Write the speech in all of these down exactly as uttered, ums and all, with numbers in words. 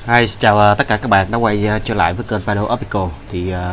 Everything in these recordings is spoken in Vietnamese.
Hi, xin chào uh, tất cả các bạn đã quay uh, trở lại với kênh Pado Official. Thì uh,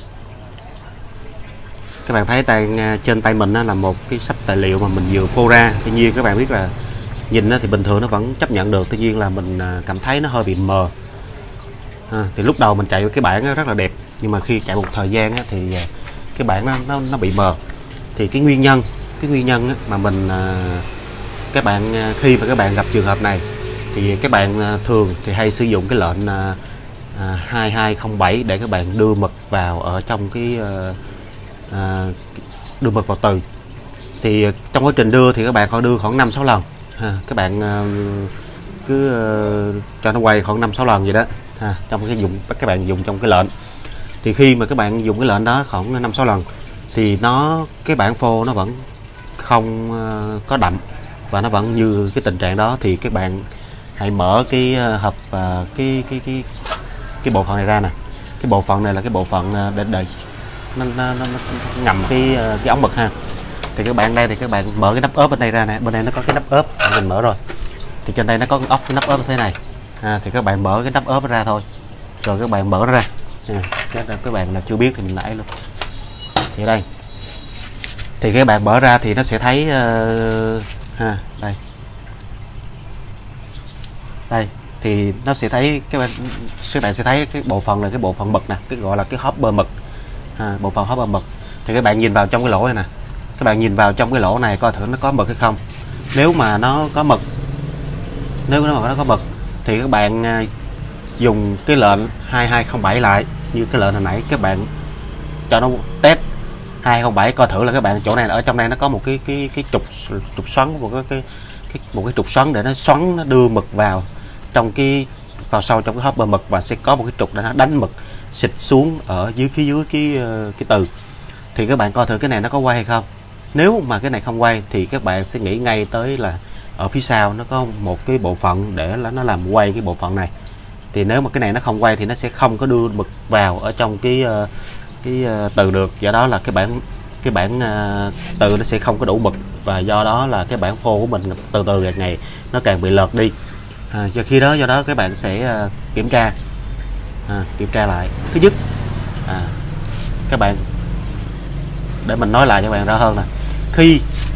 các bạn thấy tay uh, trên tay mình uh, là một cái sắp tài liệu mà mình vừa phô ra. Tuy nhiên các bạn biết là nhìn uh, thì bình thường nó vẫn chấp nhận được. Tuy nhiên là mình uh, cảm thấy nó hơi bị mờ. À, thì lúc đầu mình chạy với cái bảng uh, rất là đẹp, nhưng mà khi chạy một thời gian uh, thì uh, cái bảng nó, nó nó bị mờ. Thì cái nguyên nhân cái nguyên nhân uh, mà mình uh, các bạn uh, khi mà các bạn gặp trường hợp này thì các bạn thường thì hay sử dụng cái lệnh à, hai hai không bảy để các bạn đưa mực vào ở trong cái à, đưa mực vào từ. Thì trong quá trình đưa thì các bạn có đưa khoảng năm sáu lần ha. Các bạn à, cứ à, cho nó quay khoảng năm sáu lần vậy đó ha. Trong cái dùng các bạn dùng trong cái lệnh, thì khi mà các bạn dùng cái lệnh đó khoảng năm sáu lần thì nó cái bảng phô nó vẫn không à, có đậm và nó vẫn như cái tình trạng đó. Thì các bạn hãy mở cái hộp uh, cái cái cái cái bộ phận này ra nè. Cái bộ phận này là cái bộ phận để đợi nó, nó, nó, nó ngầm cái cái ống mực ha. Thì các bạn đây thì các bạn mở cái nắp ốp bên đây ra nè. Bên đây nó có cái nắp ốp mình mở rồi. Thì trên đây nó có cái ốc cái nắp ốp như thế này ha. Thì các bạn mở cái nắp ốp ra thôi, rồi các bạn mở nó ra ha. Các bạn là chưa biết thì mình lại luôn. Thì đây thì các bạn mở ra thì nó sẽ thấy uh, ha đây đây thì nó sẽ thấy các bạn các bạn sẽ thấy cái bộ phận là cái bộ phận mực nè, cái gọi là cái hopper mực à, bộ phận hopper mực. Thì các bạn nhìn vào trong cái lỗ này nè, các bạn nhìn vào trong cái lỗ này coi thử nó có mực hay không. Nếu mà nó có mực nếu mà nó có mực thì các bạn dùng cái lệnh hai hai không bảy lại như cái lệnh hồi nãy, các bạn cho nó test hai không bảy coi thử là các bạn chỗ này ở trong đây nó có một cái cái cái trục trục xoắn, một cái, cái cái một cái trục xoắn để nó xoắn, nó đưa mực vào trong cái vào sâu trong cái hopper mực, và sẽ có một cái trục để nó đánh mực xịt xuống ở dưới phía dưới cái cái từ. Thì các bạn coi thử cái này nó có quay hay không. Nếu mà cái này không quay thì các bạn sẽ nghĩ ngay tới là ở phía sau nó có một cái bộ phận để nó làm quay cái bộ phận này. Thì nếu mà cái này nó không quay thì nó sẽ không có đưa mực vào ở trong cái cái từ được. Do đó là cái bản cái bản uh, từ nó sẽ không có đủ mực, và do đó là cái bản phô của mình từ từ ngày ngày nó càng bị lợt đi. À, do khi đó do đó các bạn sẽ uh, kiểm tra à, kiểm tra lại. Thứ nhất à, các bạn để mình nói lại cho các bạn rõ hơn nè, khi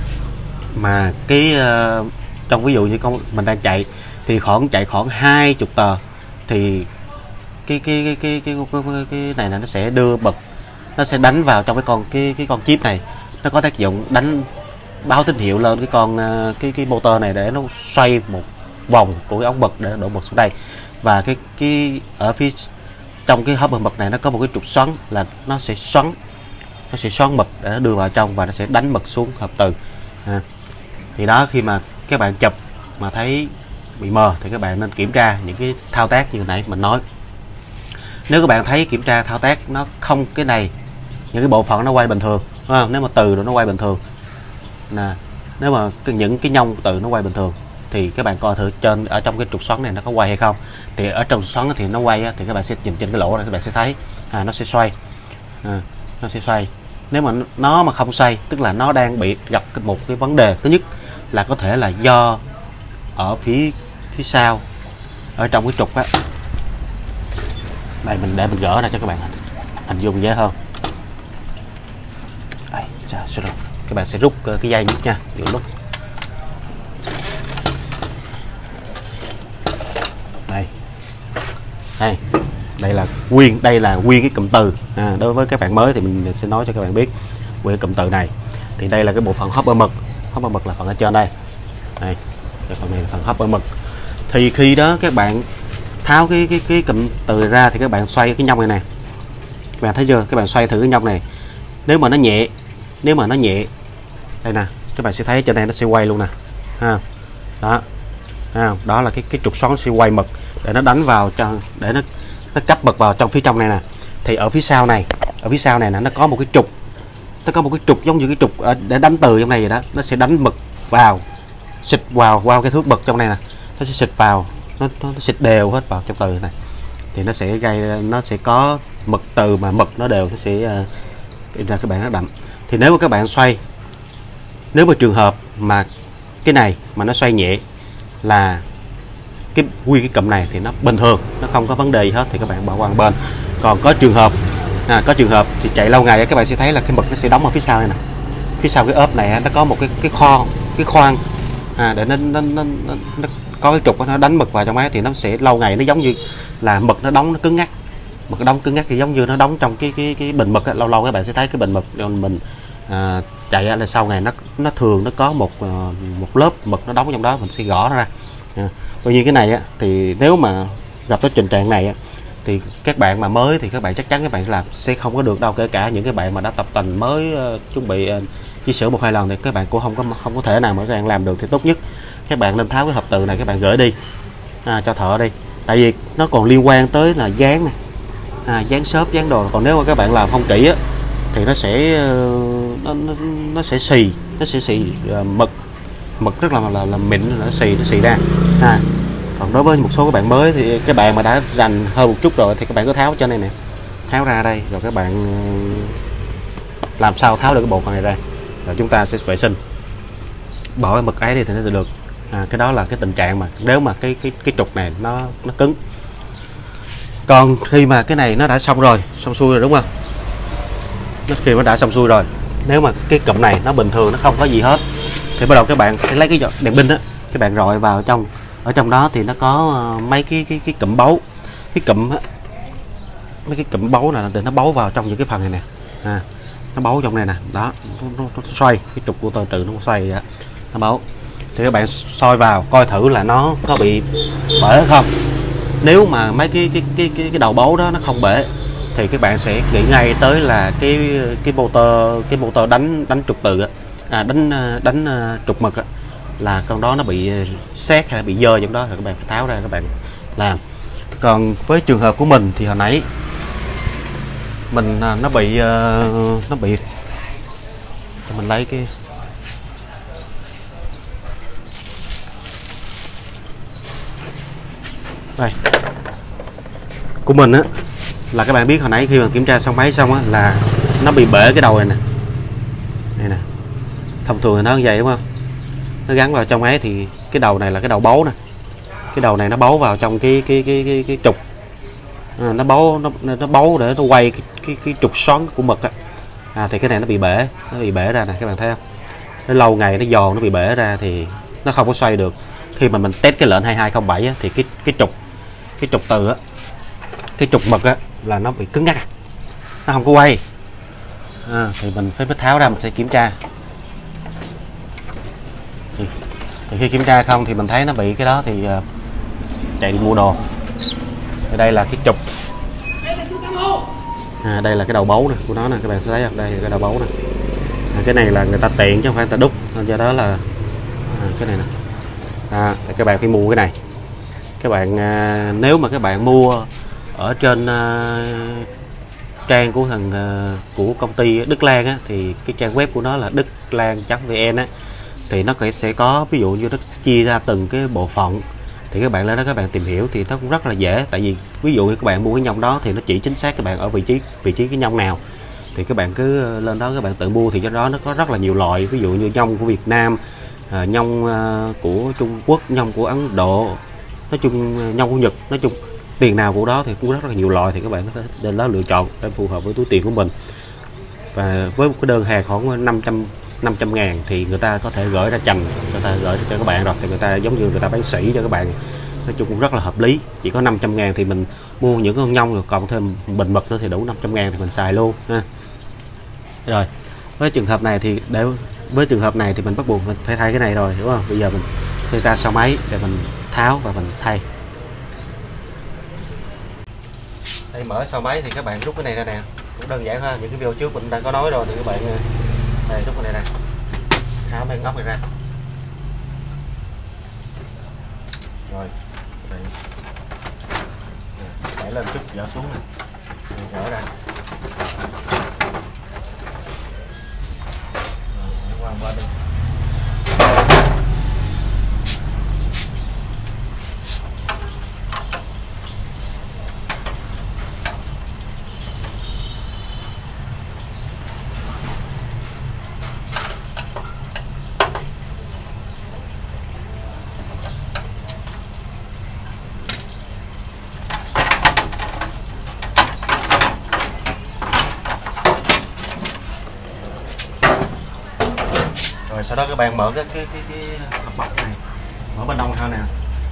mà cái uh, trong ví dụ như con mình đang chạy thì khoảng chạy khoảng hai chục tờ thì cái cái cái cái cái, cái, cái, cái này là nó sẽ đưa mực, nó sẽ đánh vào trong cái con cái cái con chip này. Nó có tác dụng đánh báo tín hiệu lên cái con cái cái motor này để nó xoay một vòng của cái ống mực để đổ mực xuống đây. Và cái cái ở phía trong cái hopper mực này nó có một cái trục xoắn, là nó sẽ xoắn nó sẽ xoắn mực để nó đưa vào trong và nó sẽ đánh mực xuống hộp từ. À, thì đó, khi mà các bạn chụp mà thấy bị mờ thì các bạn nên kiểm tra những cái thao tác như nãy mình nói. Nếu các bạn thấy kiểm tra thao tác nó không, cái này những cái bộ phận nó quay bình thường, à, nếu mà từ nó quay bình thường nè, nếu mà cái, những cái nhông từ nó quay bình thường thì các bạn coi thử trên ở trong cái trục xoắn này nó có quay hay không. Thì ở trong trục xoắn thì nó quay thì các bạn sẽ nhìn trên cái lỗ này, các bạn sẽ thấy à, nó sẽ xoay à, nó sẽ xoay. Nếu mà nó mà không xoay tức là nó đang bị gặp một cái vấn đề. Thứ nhất là có thể là do ở phía phía sau ở trong cái trục á, đây mình để mình gỡ ra cho các bạn hình dung dễ hơn. Đây, các bạn sẽ rút cái dây nút nha, dụ lúc đây đây đây là nguyên đây là nguyên cái cụm từ. À, đối với các bạn mới thì mình sẽ nói cho các bạn biết nguyên cụm từ này. Thì đây là cái bộ phận hopper mực. Hopper mực là phần ở trên đây. Đây, cái phần này là phần hopper mực. Thì khi đó các bạn tháo cái cái cái cụm từ này ra thì các bạn xoay cái nhông này nè. Các bạn thấy chưa? Các bạn xoay thử cái nhông này. Nếu mà nó nhẹ, nếu mà nó nhẹ đây nè, các bạn sẽ thấy trên đây nó sẽ quay luôn nè. Ha. Đó. Ha, đó là cái cái trục xoắn sẽ quay mực để nó đánh vào cho để nó nó cấp mực vào trong phía trong này nè. Thì ở phía sau này, ở phía sau này nè, nó có một cái trục. Nó có một cái trục giống như cái trục để đánh từ trong này vậy đó, nó sẽ đánh mực vào, xịt vào qua cái thước mực trong này nè. Nó sẽ xịt vào, nó, nó, nó xịt đều hết vào trong từ này. Thì nó sẽ gây nó sẽ có mực từ mà mực nó đều, nó sẽ uh, ra các bạn nó đậm. Thì nếu mà các bạn xoay, nếu mà trường hợp mà cái này mà nó xoay nhẹ là cái quy cái cụm này thì nó bình thường, nó không có vấn đề gì hết thì các bạn bỏ qua một bên. Còn có trường hợp à, có trường hợp thì chạy lâu ngày các bạn sẽ thấy là cái mực nó sẽ đóng ở phía sau này nè, phía sau cái ốp này nó có một cái cái kho cái khoang à, để nó nó, nó, nó, nó có cái trục nó đánh mực vào trong ấy thì nó sẽ lâu ngày nó giống như là mực nó đóng nó cứng ngắc, mực nó đóng cứng ngắc thì giống như nó đóng trong cái cái cái bình mực ấy. Lâu lâu các bạn sẽ thấy cái bình mực mình à, chạy là sau ngày nó nó thường nó có một một lớp mực nó đóng trong đó, mình sẽ gõ nó ra à. Tuy nhiên cái này á, thì nếu mà gặp cái tình trạng này á, thì các bạn mà mới thì các bạn chắc chắn các bạn làm sẽ không có được đâu, kể cả những cái bạn mà đã tập tành mới uh, chuẩn bị uh, chia sửa một hai lần thì các bạn cũng không có không có thể nào mà các bạn làm được. Thì tốt nhất các bạn nên tháo cái hộp từ này, các bạn gửi đi à, cho thợ đi, tại vì nó còn liên quan tới là dán này à, dán xốp dán đồ. Còn nếu mà các bạn làm không kỹ á, thì nó sẽ uh, nó, nó, nó sẽ xì nó sẽ xì uh, mực mực rất là là, là mịn, nó xì nó xì ra à. Còn đối với một số các bạn mới thì các bạn mà đã rành hơn một chút rồi thì các bạn cứ tháo trên này nè, tháo ra đây rồi các bạn làm sao tháo được cái bộ phận này ra, rồi chúng ta sẽ vệ sinh bỏ cái mực ấy đi thì nó sẽ được à. Cái đó là cái tình trạng mà nếu mà cái cái cái trục này nó nó cứng. Còn khi mà cái này nó đã xong rồi, xong xuôi rồi đúng không, nó khi nó đã xong xuôi rồi, nếu mà cái cụm này nó bình thường, nó không có gì hết thì bắt đầu các bạn sẽ lấy cái đèn pin á, các bạn rọi vào trong, ở trong đó thì nó có mấy cái cái cái cụm bấu, cái cụm á, mấy cái cụm bấu là để nó bấu vào trong những cái phần này nè à, nó bấu trong này nè đó, nó, nó, nó xoay cái trục của tơ trừ nó xoay đó, nó bấu thì các bạn soi vào coi thử là nó có bị bể không. Nếu mà mấy cái cái cái cái, cái đầu bấu đó nó không bể thì các bạn sẽ nghĩ ngay tới là cái cái motor cái motor đánh đánh trục từ á, à, đánh đánh trục mực á, là con đó nó bị xét hay là bị dơ trong đó, thì các bạn phải tháo ra các bạn làm. Còn với trường hợp của mình thì hồi nãy mình nó bị nó bị mình lấy cái đây của mình á, là các bạn biết hồi nãy khi mà kiểm tra xong máy xong á là nó bị bể cái đầu này nè, đây nè, thông thường thì nó như vậy đúng không, nó gắn vào trong ấy thì cái đầu này là cái đầu bấu nè, cái đầu này nó bấu vào trong cái cái cái cái, cái trục à, nó bấu nó nó bấu để nó quay cái cái, cái trục xoắn của mực á à, thì cái này nó bị bể, nó bị bể ra nè, các bạn thấy không, nó lâu ngày nó giòn nó bị bể ra thì nó không có xoay được. Khi mà mình test cái lệnh hai hai không bảy á, thì cái cái trục cái trục từ á, cái trục mực á là nó bị cứng ngắc, nó không có quay à, thì mình phải tháo ra, mình sẽ kiểm tra. Thì, thì khi kiểm tra không thì mình thấy nó bị cái đó thì uh, chạy đi mua đồ. Thì đây là cái trục à, đây là cái đầu bấu này của nó nè, các bạn thấy không, đây là cái đầu bấu này à, cái này là người ta tiện chứ không phải người ta đúc, nên do đó là à, cái này nè à, các bạn phải mua cái này. Các bạn à, nếu mà các bạn mua ở trên à, trang của thằng à, của công ty Đức Lan á, thì cái trang web của nó là đức lan chấm vn á, thì nó sẽ có ví dụ như nó chia ra từng cái bộ phận, thì các bạn lên đó các bạn tìm hiểu thì nó cũng rất là dễ. Tại vì ví dụ như các bạn mua cái nhông đó thì nó chỉ chính xác các bạn ở vị trí vị trí cái nhông nào, thì các bạn cứ lên đó các bạn tự mua. Thì cho đó nó có rất là nhiều loại, ví dụ như nhông của Việt Nam, à, nhông à, của Trung Quốc, nhông của Ấn Độ, nói chung nhông của Nhật, nói chung tiền nào của đó thì cũng rất là nhiều loại, thì các bạn có thể lên đó lựa chọn để phù hợp với túi tiền của mình. Và với một cái đơn hàng khoảng năm trăm ngàn thì người ta có thể gửi ra chành, người ta gửi cho các bạn rồi, thì người ta giống như người ta bán sỉ cho các bạn, nói chung cũng rất là hợp lý. Chỉ có năm trăm ngàn thì mình mua những con nhông rồi còn thêm bình mực nữa thì đủ năm trăm ngàn thì mình xài luôn ha. Rồi với trường hợp này thì để với trường hợp này thì mình bắt buộc mình phải thay cái này rồi, đúng không? Bây giờ mình phải ra sau máy để mình tháo và mình thay. Đây mở sau máy thì các bạn rút cái này ra nè, cũng đơn giản ha, những cái video trước mình đã có nói rồi, thì các bạn đây rút cái này nè, tháo mấy ngóc này ra, rồi đẩy lên chút dỡ xuống nè, gỡ ra, rồi, qua qua đi. Rồi sau đó các bạn mở cái cái cái, cái hộp bọc này, mở bên trong thôi nè.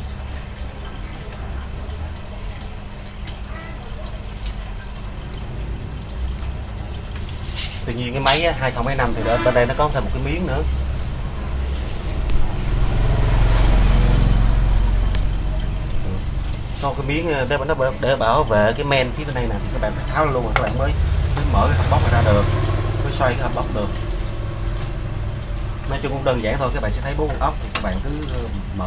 Tuy nhiên cái máy hai không hai năm thì bên đây nó có thêm một cái miếng nữa. Có cái miếng để nó để bảo vệ cái men phía bên đây nè, thì các bạn phải tháo luôn rồi các bạn mới, mới mở cái hộp bóc này ra được, mới xoay cái hộp bóc được. Nói chung cũng đơn giản thôi, các bạn sẽ thấy bốn con ốc thì các bạn cứ mở.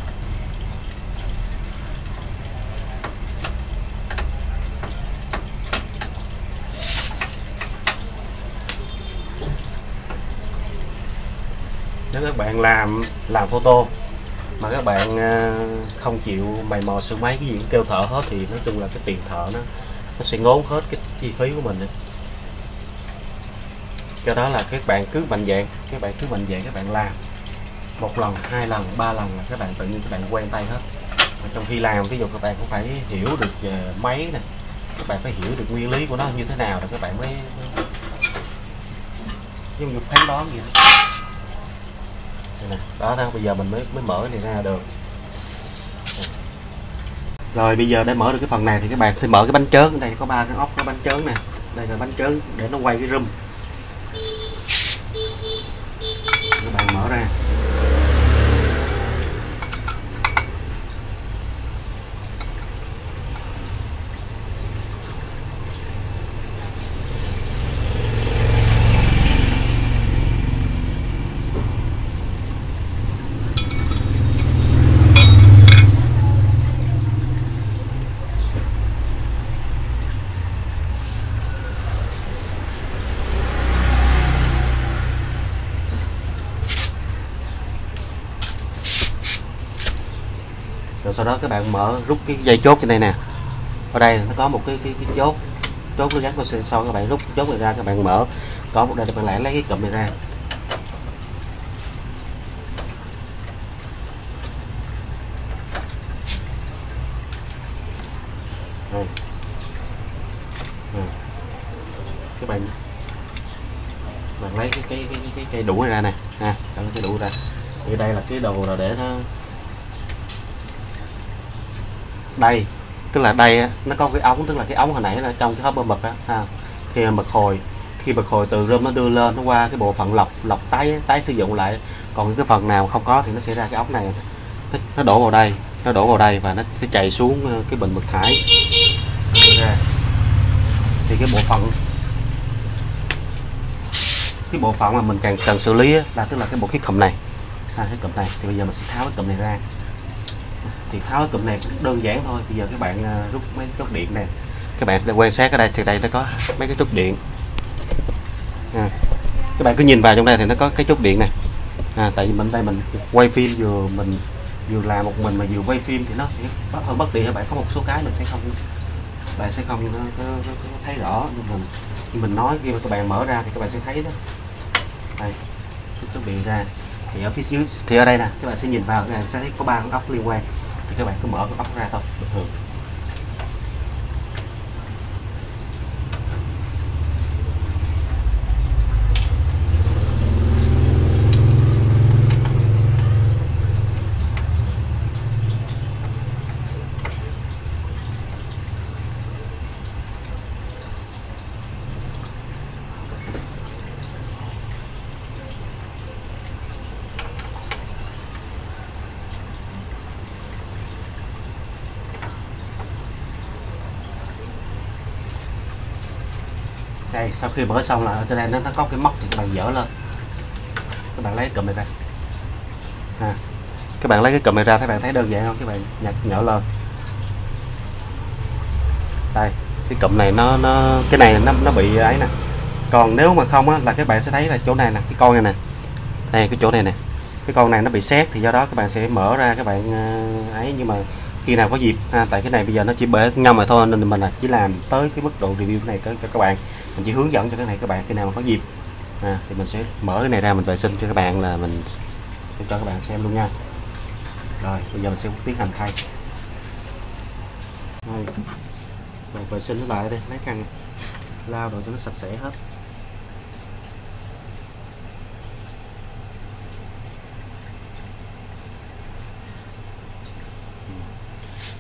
Nếu các bạn làm làm photo mà các bạn không chịu mày mò sửa máy, cái gì cũng kêu thợ hết, thì nói chung là cái tiền thợ nó nó sẽ ngốn hết cái chi phí của mình. Do đó là các bạn cứ mạnh dạn, các bạn cứ mạnh dạn các bạn làm một lần, hai lần, ba lần là các bạn tự nhiên các bạn quen tay hết. Và trong khi làm, ví dụ các bạn cũng phải hiểu được về máy nè, các bạn phải hiểu được nguyên lý của nó như thế nào rồi các bạn mới, mới giống như phán đoán vậy đó. Nè, đó thôi, bây giờ mình mới mới mở này ra được. Rồi bây giờ để mở được cái phần này thì các bạn sẽ mở cái bánh trớn. Đây có ba cái ốc, cái bánh trớn nè, đây là bánh trớn để nó quay cái rum. Các bạn mở ra. Rồi sau đó các bạn mở rút cái dây chốt trên đây nè. Ở đây nó có một cái cái, cái chốt, chốt nó gắn vào sensor, các bạn rút chốt này ra, các bạn mở, có một đây các bạn lại lấy cái cụm này ra. Đây. Các bạn bạn lấy cái cái cái cái cây đũa này ra nè, ha, lấy cái đũa ra. Thì đây là cái đồ là để nó đây, tức là đây nó có cái ống, tức là cái ống hồi nãy là trong cái hộp bơ mực á, ha. Khi mực hồi, khi mực hồi từ rơm nó đưa lên, nó qua cái bộ phận lọc lọc tái tái sử dụng lại. Còn cái phần nào không có thì nó sẽ ra cái ống này, nó, nó đổ vào đây, nó đổ vào đây và nó sẽ chạy xuống cái bình mực thải ra. Thì cái bộ phận cái bộ phận mà mình càng cần xử lý là tức là cái bộ cái cụm này, ha, cái cụm này. Thì bây giờ mình sẽ tháo cái cụm này ra. Thì tháo cái cụm này cũng đơn giản thôi. Bây giờ các bạn rút mấy chốt điện này, các bạn quan sát ở đây thì đây nó có mấy cái chốt điện, à, các bạn cứ nhìn vào trong đây thì nó có cái chốt điện này, à, tại vì mình đây mình quay phim vừa mình vừa làm một mình mà vừa quay phim thì nó sẽ có hơi bất tiện. Các bạn có một số cái mình sẽ không bạn sẽ không có, có, có, có thấy rõ, nhưng mình như mình nói khi mà các bạn mở ra thì các bạn sẽ thấy đó. Đây, chốt điện ra thì ở phía dưới, thì ở đây nè các bạn sẽ nhìn vào, các bạn sẽ thấy có ba con ốc liên quan, thì các bạn cứ mở con ốc ra thôi, bình thường. Đây, sau khi mở xong là ở trên đây nó có cái móc thì các bạn dỡ lên, các bạn lấy cụm này ra, à, các bạn lấy cái cụm này ra, các bạn thấy đơn giản không? Các bạn nhặt nhỏ lên. Đây, cái cụm này nó nó cái này nó nó bị ấy nè. Còn nếu mà không á, là các bạn sẽ thấy là chỗ này nè, cái con này nè, đây cái chỗ này nè, cái con này nó bị sét, thì do đó các bạn sẽ mở ra, các bạn ấy. Nhưng mà khi nào có dịp, ha, tại cái này bây giờ nó chỉ bể ngâm mà thôi, nên mình là chỉ làm tới cái mức độ review này cho các bạn, mình chỉ hướng dẫn cho cái này các bạn. Khi nào mà có dịp, à, thì mình sẽ mở cái này ra, mình vệ sinh cho các bạn, là mình sẽ cho các bạn xem luôn nha. Rồi bây giờ mình sẽ tiến hành thay. Đây, rồi vệ sinh nó lại đây, lấy khăn lau đồ cho nó sạch sẽ hết.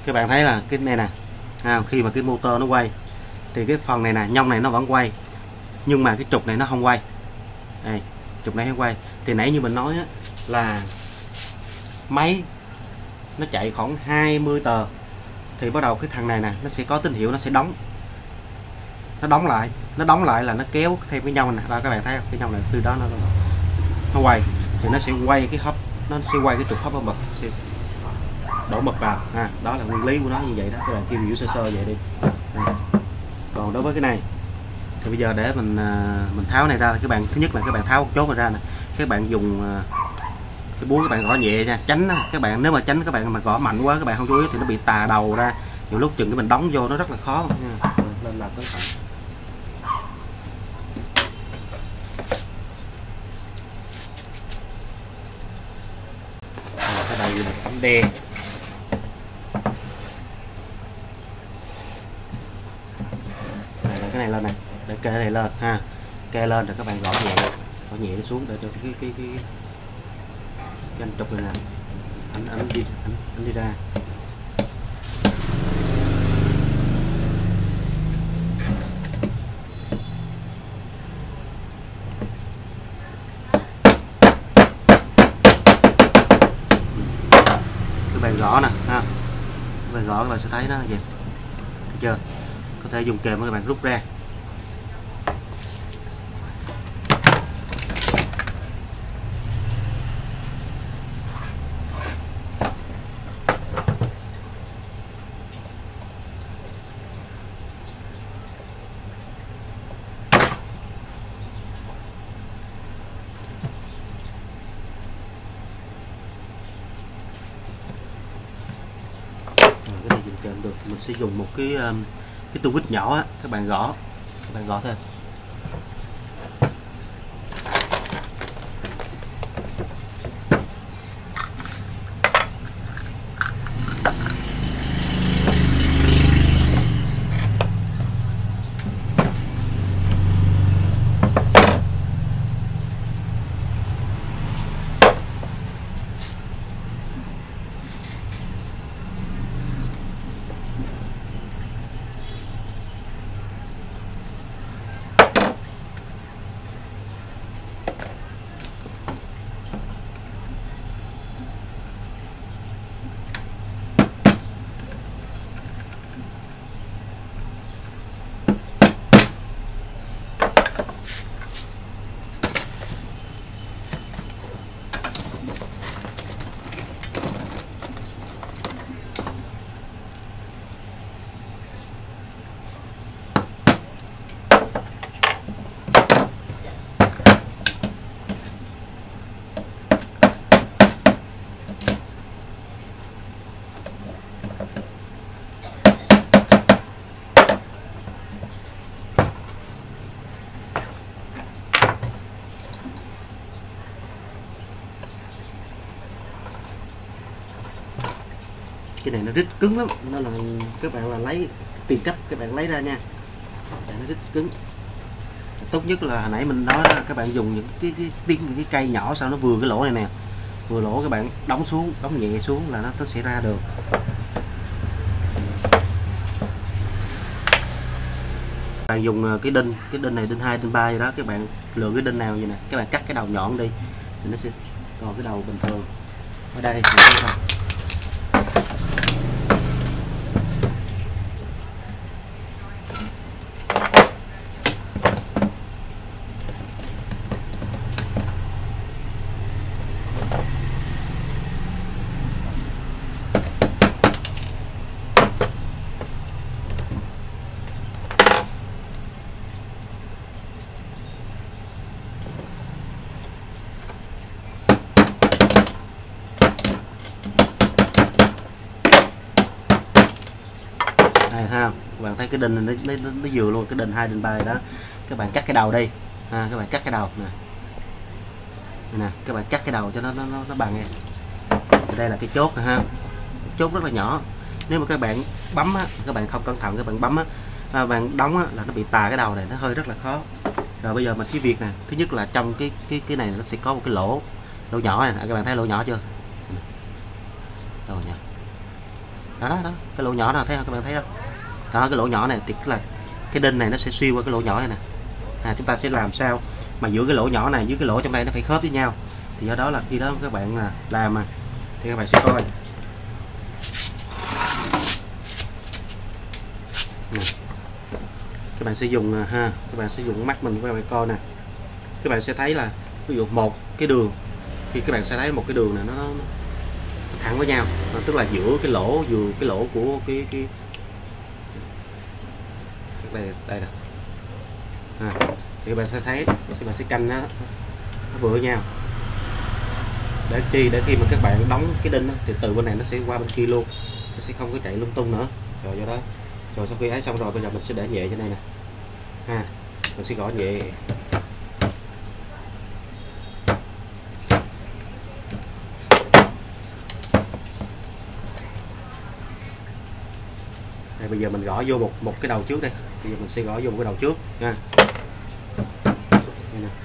các bạn thấy là cái này nè, à, khi mà cái motor nó quay thì cái phần này nè, nhông này nó vẫn quay, nhưng mà cái trục này nó không quay. Đây, trục này không quay. Thì nãy như mình nói á, là máy nó chạy khoảng hai mươi tờ thì bắt đầu cái thằng này nè nó sẽ có tín hiệu, nó sẽ đóng, nó đóng lại, nó đóng lại là nó kéo thêm cái nhông này. Đó, các bạn thấy không? Cái nhông này từ đó nó nó quay thì nó sẽ quay cái hấp, nó sẽ quay cái trục hấp bơm mật, sẽ đổ mật vào. À, đó là nguyên lý của nó như vậy đó, các bạn kêu hiểu sơ sơ vậy đi. À. Còn đối với cái này thì bây giờ để mình mình tháo này ra, các bạn thứ nhất là các bạn tháo chốt này ra nè, các bạn dùng cái búa các bạn gõ nhẹ nha, tránh các bạn, nếu mà tránh các bạn mà gõ mạnh quá các bạn không chú ý thì nó bị tà đầu ra, nhiều lúc chừng cái mình đóng vô nó rất là khó nha. Nên là cẩn thận. Cái đây là bánh đe. Này là cái này lên này, để kê này lên ha, kê lên rồi các bạn gõ nhẹ, gõ nhẹ xuống để cho cái cái cái, cái anh trục này nè, anh anh đi anh, anh đi ra. Các bạn gõ nè ha, các bạn gõ các bạn sẽ thấy nó gì, thấy chưa? Có thể dùng kềm các bạn rút ra. Cái này dùng kềm được, mình sẽ dùng một cái cái tua vít nhỏ á, các bạn gõ, các bạn gõ thêm. Cái này nó rít cứng lắm, nó là các bạn là lấy tìm cách các bạn lấy ra nha, để nó rít cứng. Tốt nhất là hồi nãy mình nói đó, các bạn dùng những cái cái cái, cái cây nhỏ sao nó vừa cái lỗ này nè, vừa lỗ các bạn đóng xuống, đóng nhẹ xuống là nó, nó sẽ ra được. Các bạn dùng cái đinh, cái đinh này đinh hai, đinh ba gì đó, các bạn lựa cái đinh nào vậy nè, các bạn cắt cái đầu nhọn đi thì nó sẽ, còn cái đầu bình thường ở đây thì này ha, các bạn thấy cái đinh này, nó, nó, nó vừa luôn, cái đinh hai đinh ba đó, các bạn cắt cái đầu đi ha, các bạn cắt cái đầu nè, nè các bạn cắt cái đầu cho nó nó nó, nó bằng nha. Đây là cái chốt nè ha, chốt rất là nhỏ, nếu mà các bạn bấm á, các bạn không cẩn thận các bạn bấm á, à, bạn đóng á, là nó bị tà cái đầu này, nó hơi rất là khó. Rồi bây giờ mình cái việc nè, thứ nhất là trong cái cái cái này nó sẽ có một cái lỗ, lỗ nhỏ này, các bạn thấy lỗ nhỏ chưa? Rồi nha. đó, đó đó cái lỗ nhỏ nào thấy không, các bạn thấy không? Đó, cái lỗ nhỏ này thì là cái đinh này nó sẽ xuyên qua cái lỗ nhỏ này nè. À, chúng ta sẽ làm sao mà giữa cái lỗ nhỏ này với cái lỗ trong đây nó phải khớp với nhau, thì do đó là khi đó các bạn là làm mà thì các bạn sẽ coi nè. Các bạn sẽ dùng ha các bạn sẽ dùng mắt mình các bạn coi nè, các bạn sẽ thấy là ví dụ một cái đường, khi các bạn sẽ thấy một cái đường này nó, nó thẳng với nhau, nó, tức là giữa cái lỗ vừa cái lỗ của cái cái đây đây nè, à, thì các bạn sẽ thấy các bạn sẽ canh nó, nó vừa với nhau để chi để khi mà các bạn đóng cái đinh đó, thì từ bên này nó sẽ qua bên kia luôn, nó sẽ không có chạy lung tung nữa. Rồi do đó rồi sau khi ấy xong rồi bây giờ mình sẽ để nhẹ trên đây nè, ha mình sẽ gõ nhẹ. Đây, bây giờ mình gõ vô một một cái đầu trước đây, bây giờ mình sẽ gõ vô một cái đầu trước nha. Đây nè.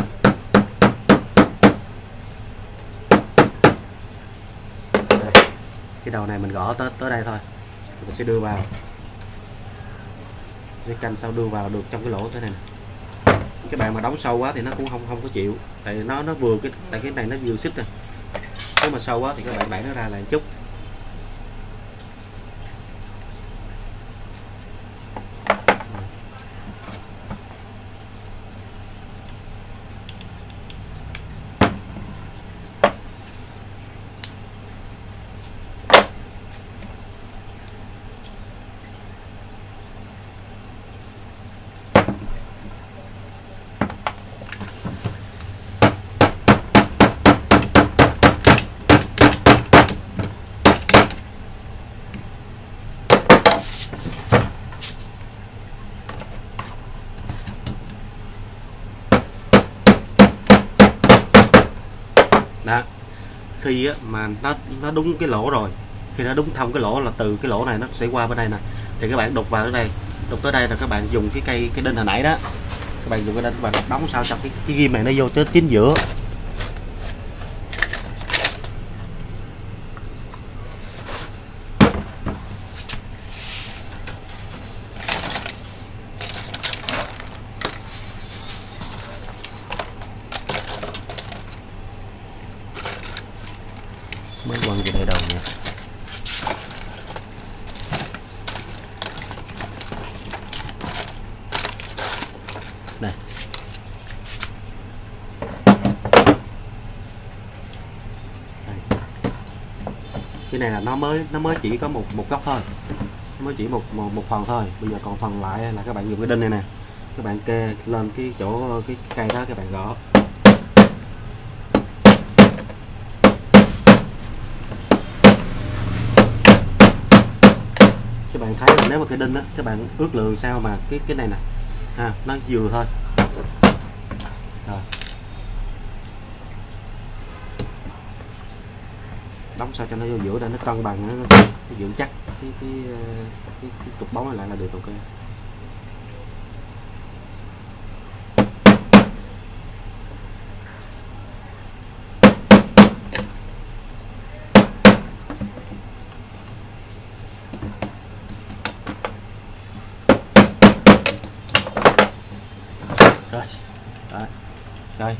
Đây. Cái đầu này mình gõ tới tới đây thôi, mình sẽ đưa vào cái canh sau đưa vào được trong cái lỗ thế này nè. Các bạn mà đóng sâu quá thì nó cũng không không có chịu, tại nó nó vừa cái tại cái này nó vừa xích rồi, nếu mà sâu quá thì các bạn đẩy nó ra lại một chút. Đó, khi á, mà nó nó đúng cái lỗ rồi, khi nó đúng thông cái lỗ là từ cái lỗ này nó sẽ qua bên đây nè, thì các bạn đục vào cái đây, đục tới đây là các bạn dùng cái cây cái đinh hồi nãy đó, các bạn dùng cái đinh và đóng sao cho cái, cái ghim này nó vô tới chính giữa. Mới quăng về đây đầu nha. Đây. Đây. Cái này là nó mới nó mới chỉ có một một góc thôi, nó mới chỉ một, một một phần thôi. Bây giờ còn phần lại là các bạn dùng cái đinh này nè, các bạn kê lên cái chỗ cái cây đó, các bạn gõ. Các bạn thấy là nếu mà cái đinh á, các bạn ước lượng sao mà cái cái này nè, ha, nó vừa thôi. Rồi. Đóng sao cho nó vô giữa để nó cân bằng, nó, nó vững chắc cái cái cái, cái cục bóng này lại là được. Ok. Rồi. Đó. Rồi.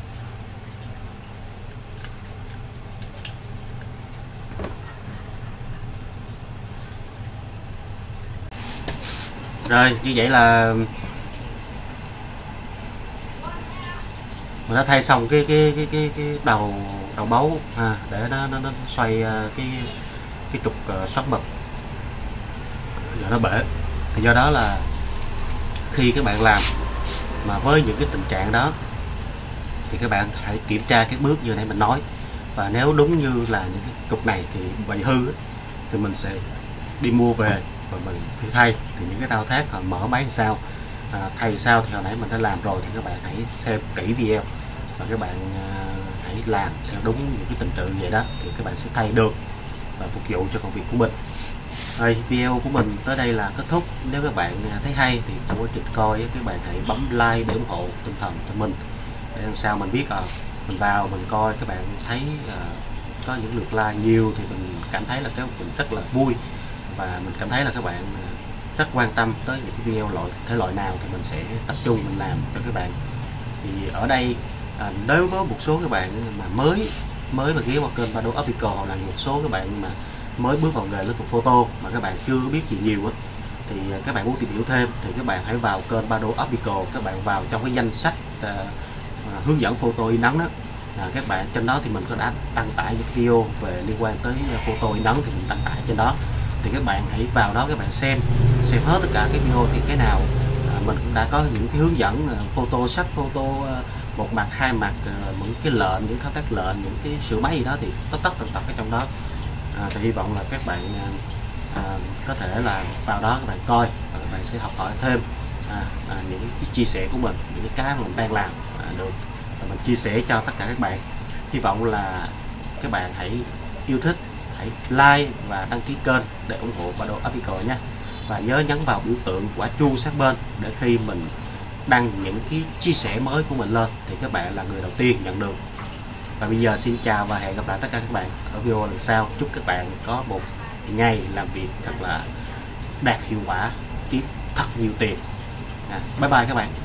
Rồi, như vậy là mình đã thay xong cái cái cái cái, cái đầu đầu bấu ha, để nó nó, nó xoay cái cái trục uh, xoát mực. Giờ nó bể. Thì do đó là khi các bạn làm mà với những cái tình trạng đó thì các bạn hãy kiểm tra các bước như nãy mình nói, và nếu đúng như là những cái cục này thì bị hư thì mình sẽ đi mua về và mình phải thay. Thì những cái thao tác họ mở máy sao, à, thay sao thì hồi nãy mình đã làm rồi, thì các bạn hãy xem kỹ video và các bạn à, hãy làm theo đúng những cái trình tự vậy đó, thì các bạn sẽ thay được và phục vụ cho công việc của mình. Rồi, video của mình tới đây là kết thúc. Nếu các bạn thấy hay thì trong quá trình coi các bạn hãy bấm like để ủng hộ tinh thần cho mình, để làm sao mình biết à, mình vào mình coi các bạn thấy à, có những lượt like nhiều thì mình cảm thấy là cái mình rất là vui, và mình cảm thấy là các bạn rất quan tâm tới những cái video loại thể loại nào thì mình sẽ tập trung mình làm cho các bạn. Thì ở đây à, đối với một số các bạn mà mới mới mà ghé qua kênh Bado Optical, hoặc là một số các bạn mà mới bước vào nghề lĩnh vực photo mà các bạn chưa biết gì nhiều á, thì các bạn muốn tìm hiểu thêm thì các bạn hãy vào kênh Bado Optical, các bạn vào trong cái danh sách uh, uh, hướng dẫn photo in ấn đó. À, các bạn trên đó thì mình có đã đăng tải những video về liên quan tới photo in ấn thì mình đăng tải trên đó, thì các bạn hãy vào đó các bạn xem xem hết tất cả cái video, thì cái nào à, mình cũng đã có những cái hướng dẫn uh, photo sách, photo uh, một mặt, hai mặt, uh, những cái lệnh, những thao tác lệnh, những cái sửa máy gì đó thì tất tất tần tật ở trong đó. À, thì hy vọng là các bạn uh, uh, có thể là vào đó các bạn coi và các bạn sẽ học hỏi thêm à, à, những cái chia sẻ của mình, những cái mà mình đang làm à, được và mình chia sẻ cho tất cả các bạn. Hy vọng là các bạn hãy yêu thích, hãy like và đăng ký kênh để ủng hộ Bado Optical nhé, và nhớ nhấn vào biểu tượng quả chuông sát bên để khi mình đăng những cái chia sẻ mới của mình lên thì các bạn là người đầu tiên nhận được. Và bây giờ xin chào và hẹn gặp lại tất cả các bạn ở video lần sau. Chúc các bạn có một ngày làm việc thật là đạt hiệu quả, kiếm thật nhiều tiền. À, bye bye các bạn.